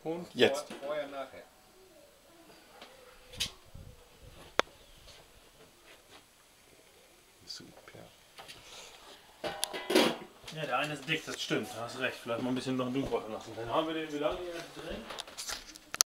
Und jetzt. Vorher, nachher. Super. Ja, der eine ist dick, das stimmt, da hast du recht. Vielleicht mal ein bisschen noch dunkel lassen. Dann haben wir den wieder hier drin.